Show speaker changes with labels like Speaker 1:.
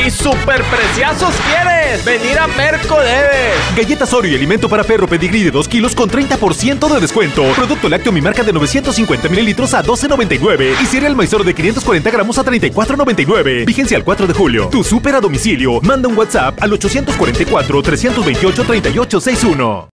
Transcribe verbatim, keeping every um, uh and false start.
Speaker 1: y superpreciazos quieres. Venir a Merco debes.
Speaker 2: Galletas Oreo y alimento para perro Pedigrí de dos kilos con treinta por ciento de descuento. Producto lácteo Mi Marca de novecientos cincuenta mililitros a doce noventa y nueve. Y cereal Maizoro de quinientos cuarenta gramos a treinta y cuatro noventa y nueve. Vigencia al cuatro de julio. Tu súper a domicilio. Manda un WhatsApp al ochocientos cuarenta y cuatro, trescientos veintiocho, treinta y ocho sesenta y uno.